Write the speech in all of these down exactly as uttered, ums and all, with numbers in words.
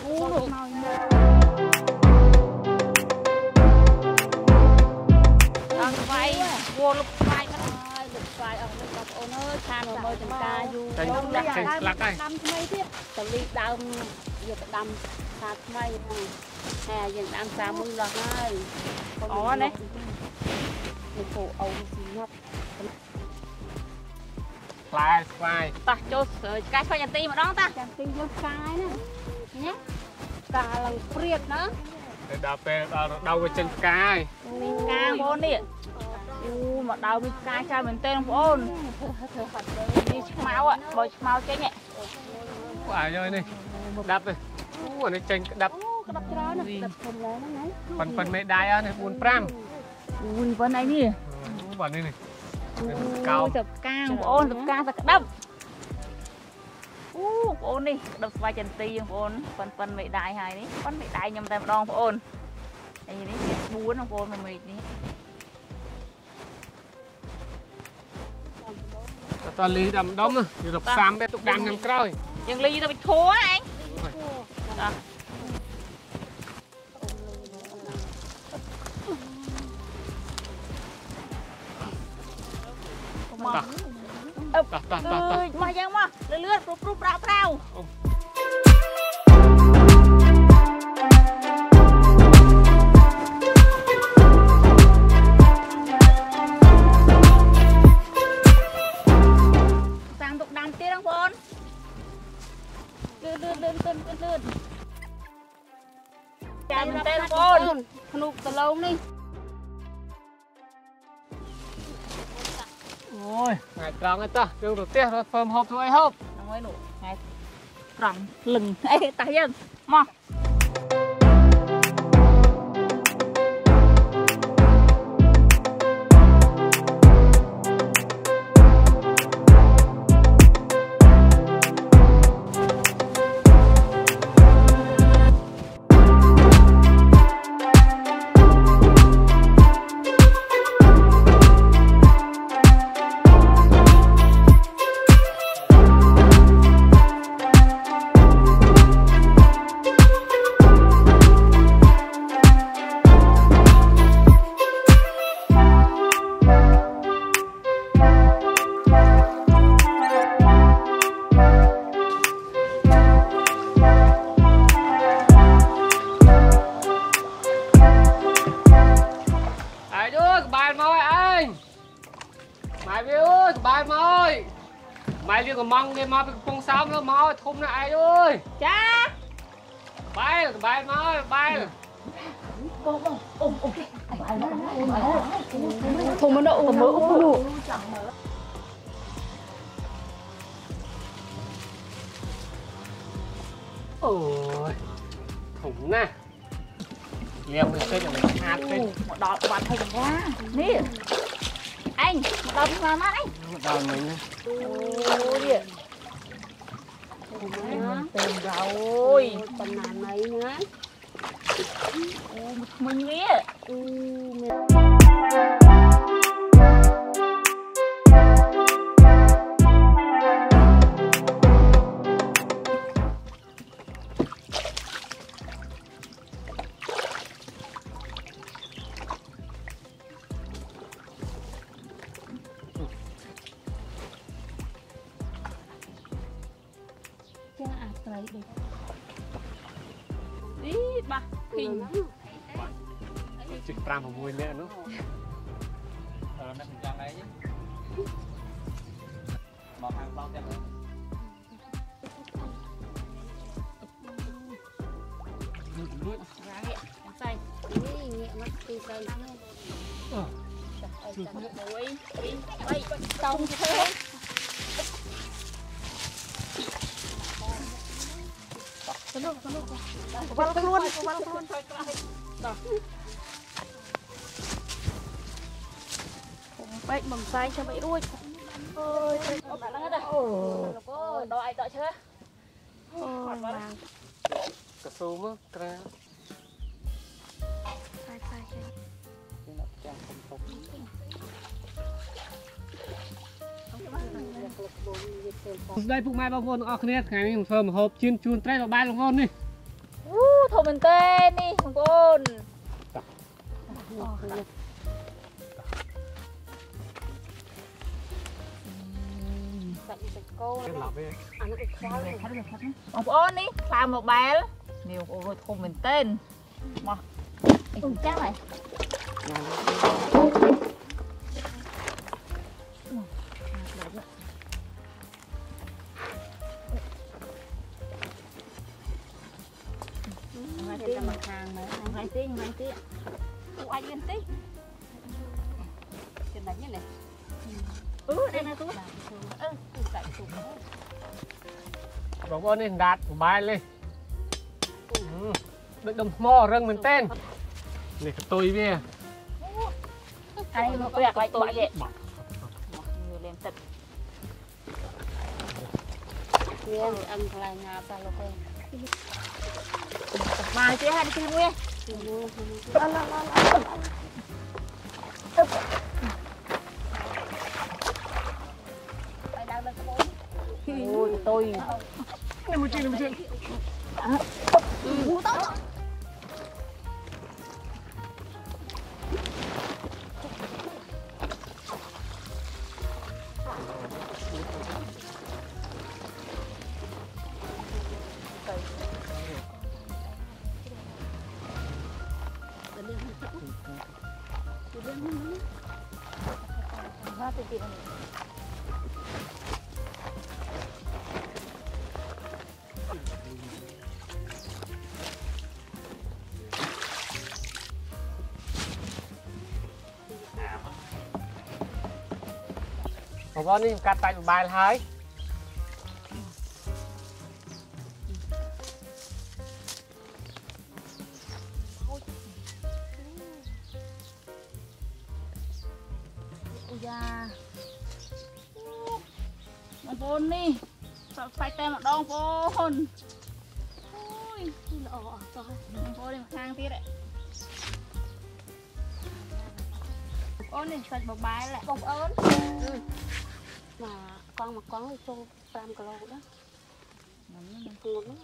Ô, màu đang vay, vô lục vay nó lục vay ở đây gặp ôn ơi, than vào môi chân ca du. Tránh lạc lạc đây. Đâm mấy tiếp, tao đi đâm, giờ đâm sạt mấy này, hè giờ đâm xa mưa rồi này. Ó đấy. Một cổ ấu gì nhóc. Lại vay. Ta cho cái khoai ti mà đó ta. Chàng ti vô cái nè. Nhé. Cả là priệt nữa. Để đào về đào về chân cái. Ca bôn đi. U mà đào đi cái cha mình tên bôn. Đi máu ạ, bồi máu chết nhẹ. Quả rồi này. Đập đi. U này chân đập. Đập cho nó nè, đập phần lá nó này. Phần phần mẹ đai á này buồn pram. Ui bên này nè. Phần này này. Cao. Tập ca bôn, tập ca tập đập. U bôn đi, đập vai chân ti bôn, phần phần mẹ đai hai đi. Phần mẹ đai nhầm tay một đòn bôn. Đây đi, buồn nó bôn mà mệt đi. Toàn ly đầm đóng rồi, thì đập xám bé tục đàn nhằm cõi. Nhưng ly tao bị thua á anh. Đó. Ta. Ta ta ta ta. Mà giang mà, lướt lướt rút rút rạo rạo. Lươn lươn lươn lươn lươn lươn chà mình tên con nụ tờ lông đi Ôi ngày tròn ấy ta đừng được tiếc rồi phơm hộp thôi hộp nó mới nụ ngày tròn lừng ê ta dân mò mày liên còn mong nghe mà con sao nữa mà thùng này ai ơi cha bay bay nói bay thùng nó đậu mỡ úp ôi thùng nè leo mình chơi là mình hạt đi một đọt bạn thùng quá nè anh một đọt mà mắt anh một đọt mình ôi đi tên rồi con nàn này nữa mình nghĩ đi bà hình chụp pram vào môi nè nó ờ nó cũng đây chứ bỏ hàng bao tiền rồi nuôi ra nghệ say đi nghệ mất đi say ờ ôi đi bay tông thế Tunggu, tunggu. Kepala keluar, kepala keluar. Baik, mầm say cho bậy đuôi. Ôi, bạn đang hết rồi. Ôi, đòi ai đợi chưa? Ôi, vàng. Cà sấu mất, ra. Sai, sai, sai. Cái nắp trang không tốt. đây phụ mai bao vốn ở kia ngày mình phơi một hộp chiên chuồn trái vào bay luôn đi thô mình tên đi không ôn ông ôn đi làm một bài nhiều ôi thô mình tên mà không chắc này Kita makan, makan tí, makan tí. Tụ anh lên tí. Trên đánh như này. Ừ, đây là tụ. Ừ, tụ tại tụ. បងប្អូននេះដាតបាយលេដូចដុំថ្មរឹងមែនតើនេះកតុយវា ai mà quẹt lại bọ vậy nhiều lên tật Nguyên ăn lại nhà ta lộc đây. mà chị hai đi xem nguyên Ai đang lên cái bố. ôi tôi này một chuyện một chuyện nó tự kịp បងប្អូននេះកាត់តាច់បាយហើយ da bông bồn đi sợ phải tem một đong bồn ôi Lọ rồi. bông bồn đi một thang tiết đấy bông đi sạch bọc bài lại bông ớn Mà con mà con cho năm kilo đó. Ngon lắm.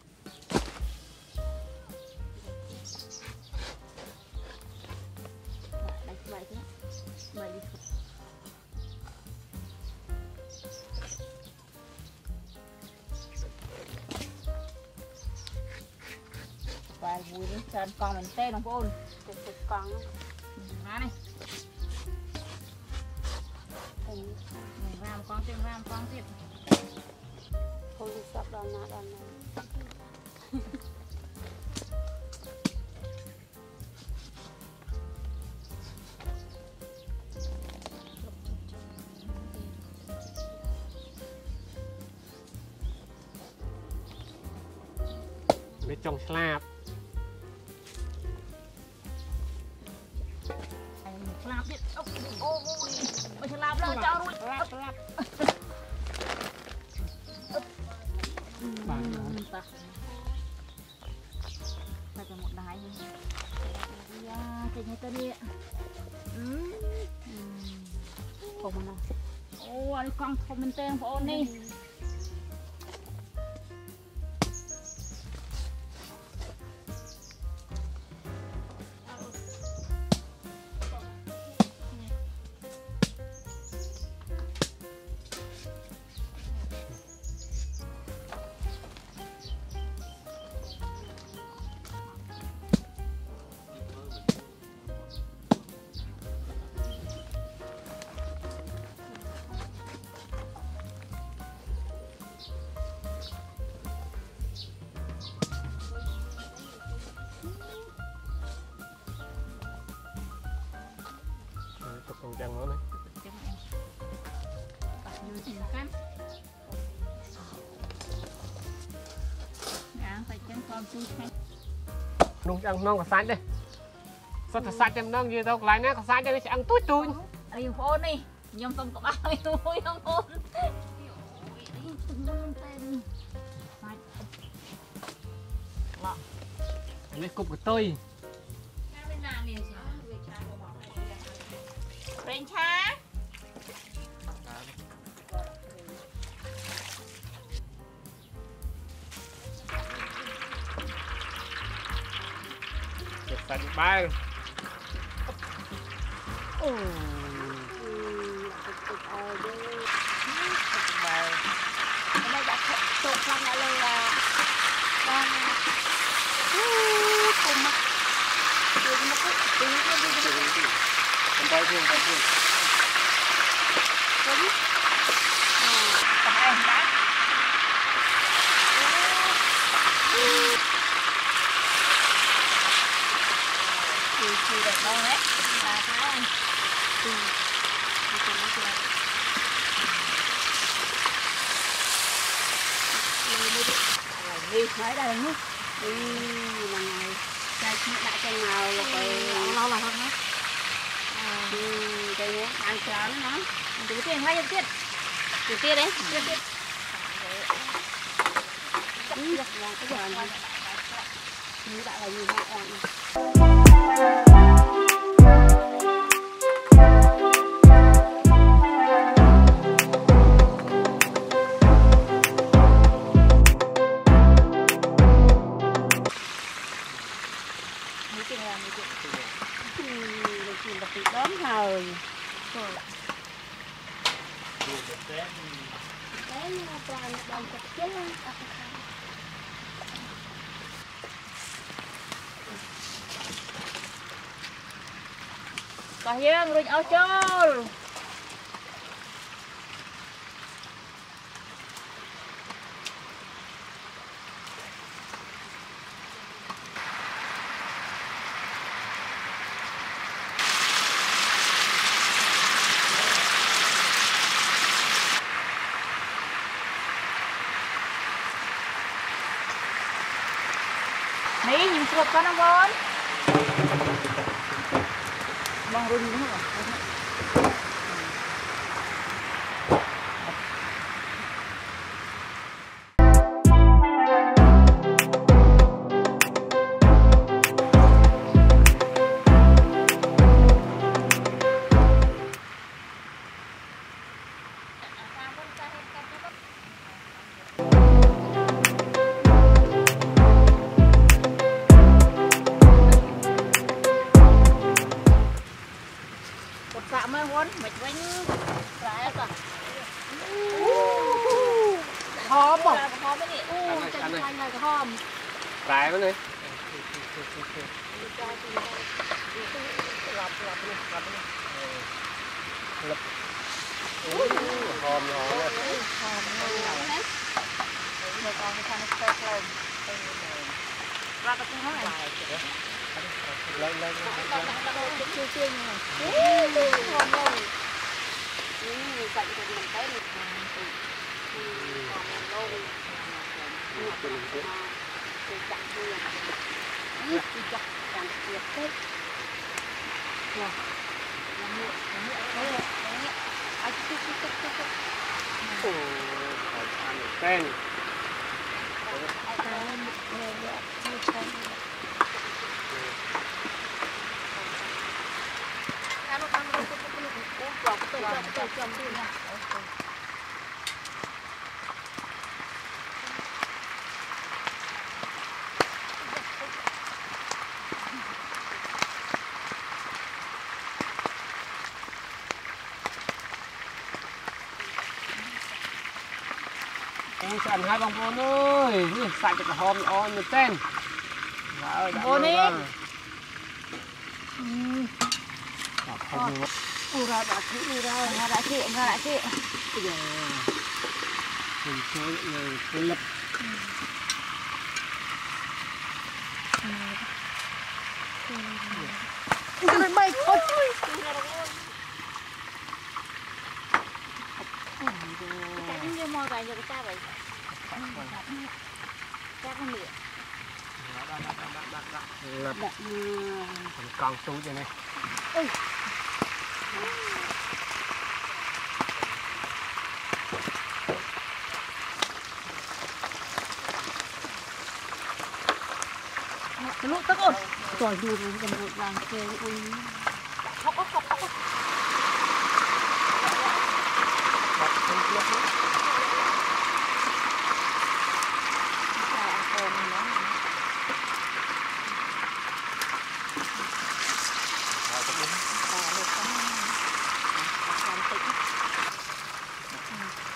Đây vậy thế. Vậy đi. và vui đến chân con mình tên không bồn Cái cái con má này mình làm con tiền làm con tiền không đi sập đòn nào đòn này. Để trồng slab slab biết ôi ôi mình slab là cho rồi Lap lap. ta ta cho một đáy ya cái này tên đi Không nào. ô anh con không mình tên của ôn đi trồng trồng nó này phải chân con chui hay nung trồng non có sạch đây sao thật sạch em nông gì đâu lại nè có sạch đây sẽ ăn túi túi đi phone đi nhom tôm có bao nhiêu vui không phone lấy cục của tôi bên cha Tại bay. Ồ. Ở đây đã trộn xong lại lên là đang không mất rồi nó cứ tí nó đi đi đi Con tay thương tay thương đúng Còn em đã. Chị chị đẹp đâu đấy. Là thái anh. ừ thì còn nó chưa Đi nói đây là nước. đi là ngày đây đại chân nào là phải Lâu là hơn đó. ừ cái nhé ăn chán nó Từ tiền hay tiền tiền. từ kia đấy Tiền tiền. ừ là cái giờ này như đã là như họ ăn đón thời đến toàn đồng chặt chết luôn Có hiên rồi áo chôl. Mỹ nhìn chuột con không con? Bông run đúng không? Phạm ơi huấn mệt quanh trái cả hòm bọc hòm cái gì u chân xanh này cái hòm Trái với này lập hòm nhỏ này hòm nhỏ đấy rồi còn cái thằng nó lên ra cái tiếng nói này lên lên chưa chưa như này hòm rồi ừ cạnh của mình thấy được hòm rồi thì chặt luôn ít thì chặt càng tuyệt đấy rồi làm nữa làm nữa đấy đấy ai chút chút chút chút chút ồ ăn được tên ai ta nghe nghe nghe chân ăn ăn ăn ăn uống chọc tôi chọc tôi chọc đi nè Ôi sao ăn hai bông bồn ơi, sạch được cả hòm on được tên. Bồn đi. Ui ra đã chị đi ra Ra đã chị, ra đã chị. Bây giờ mình chơi người cái lập. Ui mày ôi Cái như mồi vậy cho ta vậy. Chắc không miệng. Lập đặt còn túi cho này. ui Lũ tức ơi. rồi dù rồi gần một làng kề ui Khóc khóc khóc khóc. Đặt không tiếc nữa.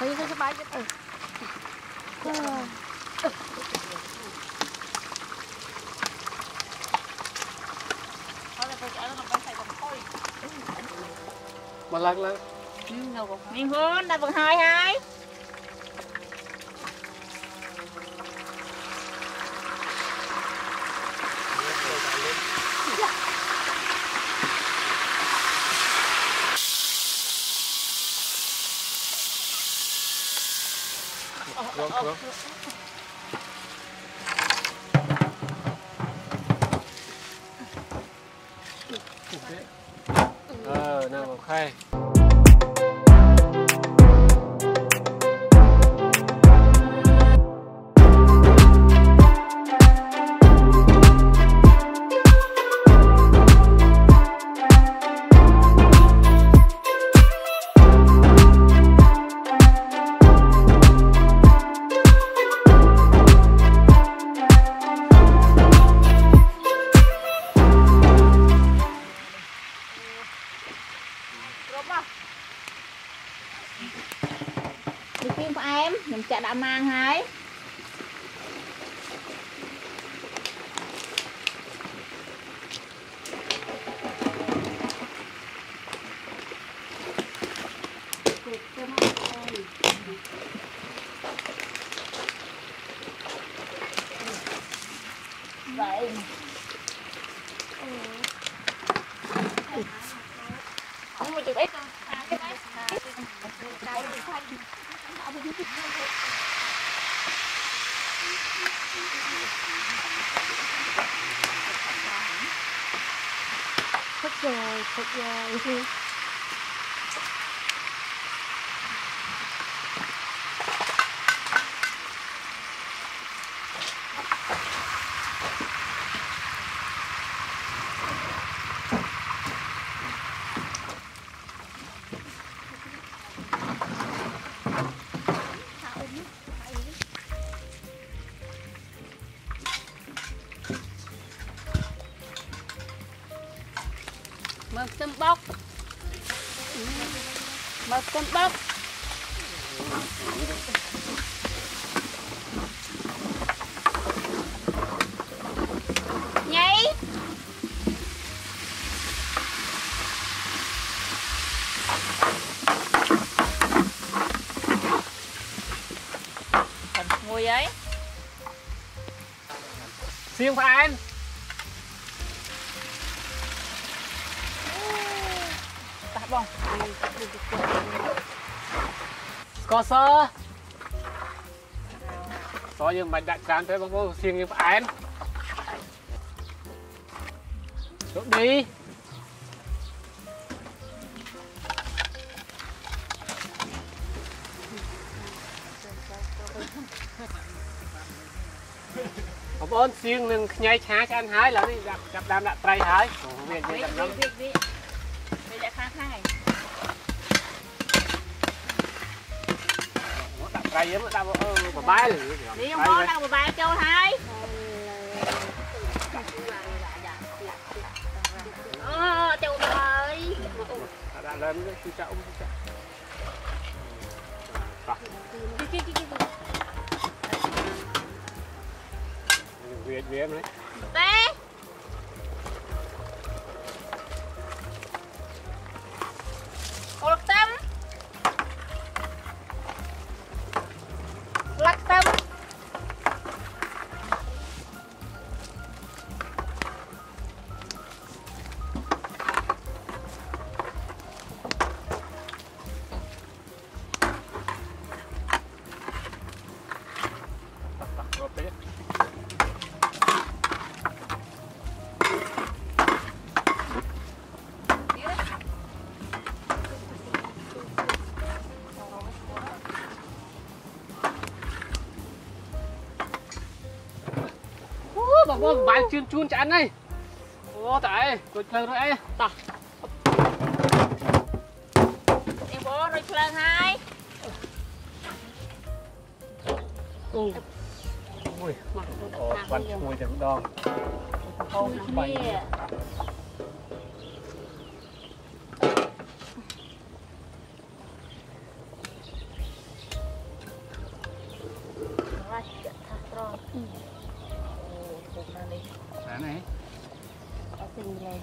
đi cho bay chứ ừ mà lắc lắc miếng hôn đã bằng hai hai Được, được. Ờ, nào một khay. đi kiếm của em mình chợ đã mang hái vậy không một chút ít Thích rồi, thích rồi. Mực tôm bóc, mực tôm bóc, nhảy, còn mùi ấy Xiên phải anh. bông Có sơ có nhưng mà đặt cán tới bông có xiên như phải anh chỗ đi ông ơn xiên nên nhai chá cho anh hái là đi gặp gặp đam đã trai hái việc gì gặp lắm đây đã khá khai đặt trai giống tao ơ mà bái rồi đi không có đâu mà bài châu hai ờ châu ơi đã lên cái chú cháu Việt Việt em đấy té cô lắc tâm lắc tâm bà bố bài chuyên chun cho anh đây ô tại tôi chơi rồi ấy tao em bố rồi lên hai ui ồ bắn mùi thì cũng đo Ôi bay nè. Bạn này. Có tình rồi.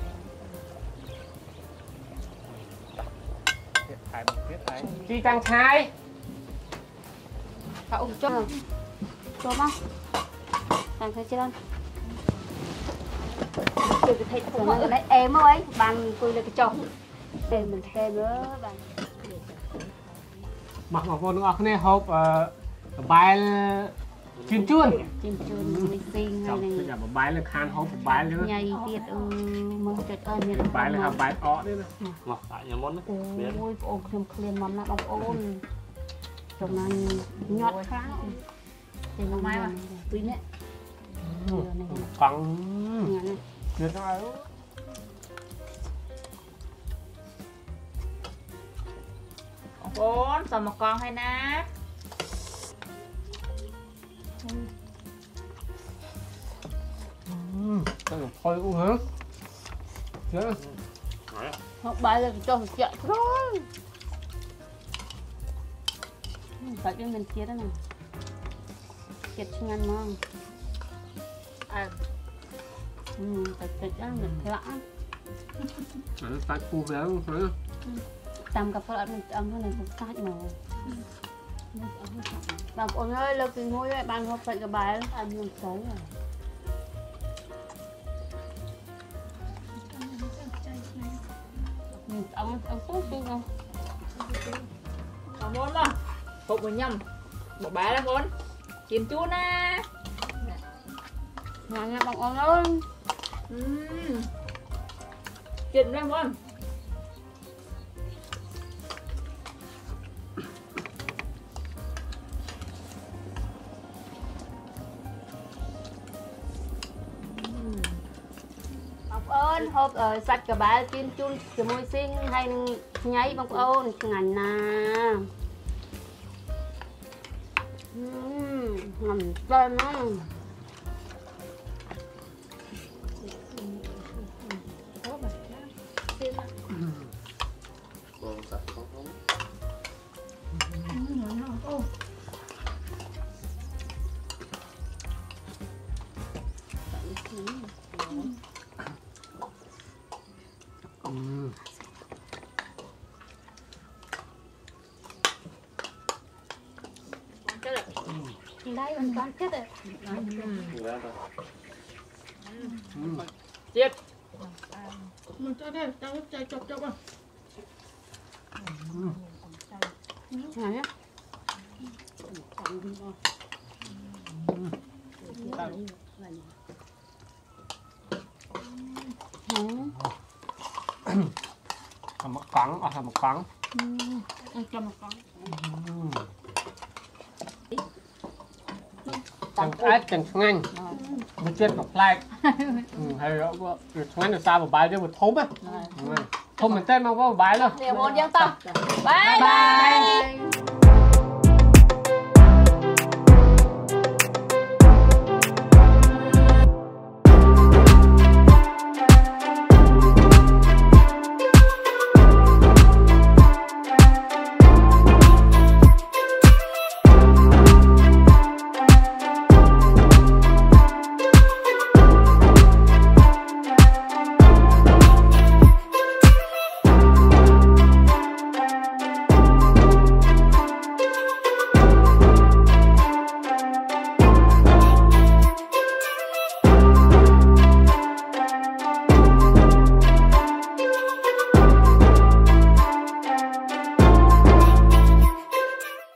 Viết thái bằng viết thái. Chi tăng thái. Cậu cho. Cho không? Tăng thấy chưa? Từ cái thịt của nó lấy em ấy, bàn tôi lấy cái chồng. Để mình thêm nữa bàn. Mặc mặc vô nó này hộp bài chim chuôn. Chim chuôn mì xinh hay Bây này. giờ bài là khan hộp bài nữa. Nhầy tiệt mơ tuyệt ơn như Bài là bài ọ đấy nè. Ngọt tại nhà món đó. ôi ôm thêm clean mắm là bọc ôn. Trong này nhọt kháng. Thì nó mai mà. Quý nè. Cắn. Nhà này. Được rồi. Bốn, còn một con hay na. Thôi cũng hả? Chứ. Họ bài là cho chạy thôi. Tại cho mình chia đó nè. Chia cho ngăn ngon. À, Ừ, tại thịt đó mình thấy lãng. Nó tách cu véo không phải không? Tầm cặp phật mình ấm hơn này cũng tách màu. Bà ôn ơi, lâu cái ngôi ấy, bạn học phải cái bài ăn nhiều xấu rồi. Mình ông ông tốt chứ không? còn bốn không? Hộp một nhầm. Một bé là bốn. Chìm chú nè. Nhà nhà bạn ôn ơi. Uhm. Chìm lên bốn. Bọc ơn, hộp ở sạch cả bà chim chun cái môi xinh hay nháy bọc ơn ngành nà. Uhm, ngầm chân á. Còn sạch không không. Ừ. Chết rồi. Đây mình con chết rồi. Ra rồi. Ừ. Chết. Mình cho đây, cho cho chọc chọc à. Này nhá. Làm một cắn, à làm một cắn. Ăn cho một con. Chẳng ác chẳng nganh. Mình chết một like. Hay đó, nganh được sao một bài cho một thốm á. Thốm mình tên mà có một bài luôn. Điều bốn dân tao. Bye bye. Bye.